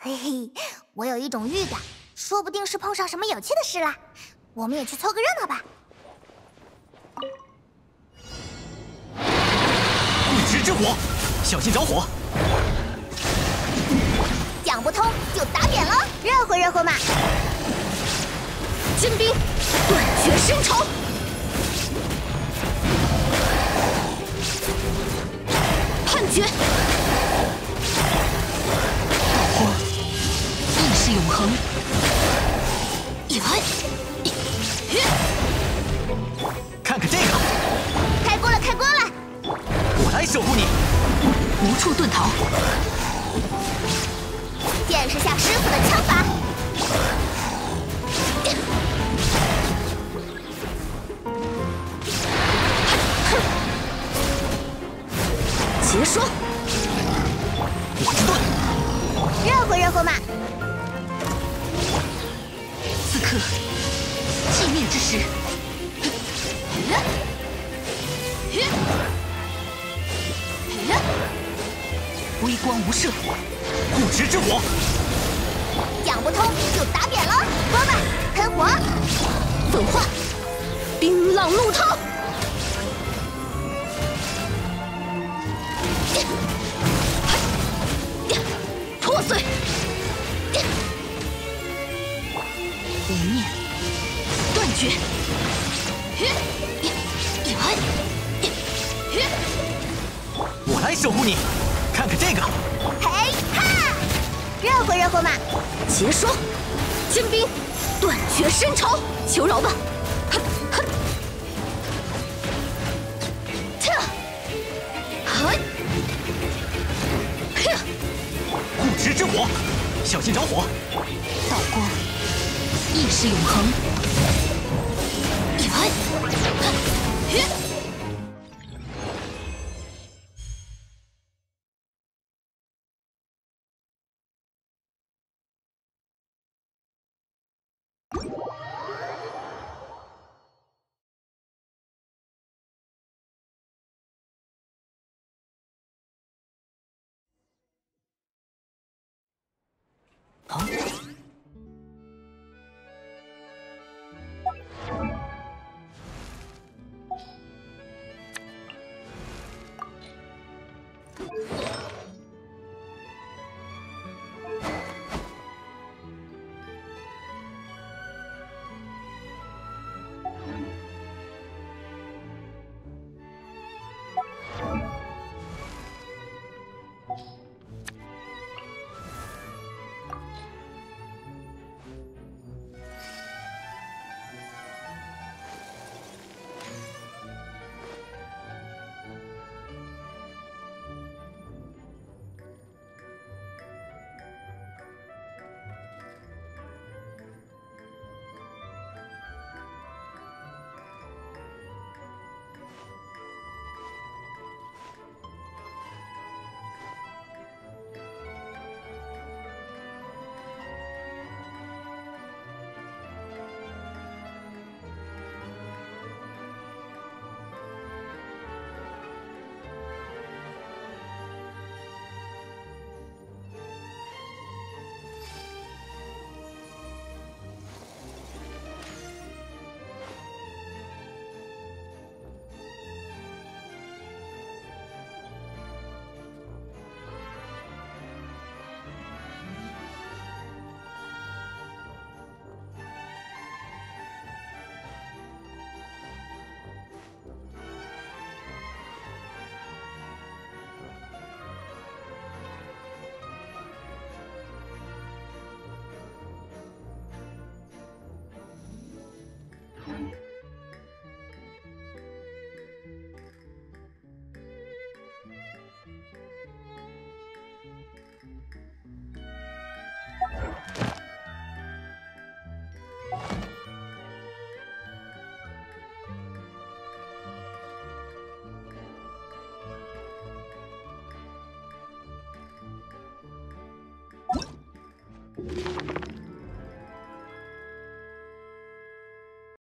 嘿嘿，我有一种预感，说不定是碰上什么有趣的事了。我们也去凑个热闹吧。 固执之火，小心着火。 讲不通就打扁了，热乎热乎嘛。 军兵，断绝深仇。判决。道火，意识永恒。 看看这个， 开锅了，开锅了！ 我来守护你， 无处遁逃。 见识下师傅的枪法。 结霜， 我之盾， 热乎热乎嘛！ 此刻，寂灭之时。微光无射， 固执之火， 讲不通就打扁了，锅巴喷火， 粉化，冰浪怒涛。破碎，无念，断绝。 我来守护你，看看这个， 嘿哈，热乎热乎嘛！ 结霜，军兵，断绝深仇，求饶吧！哼哼， 固执之火，小心着火。 道光，意识永恒。 啊！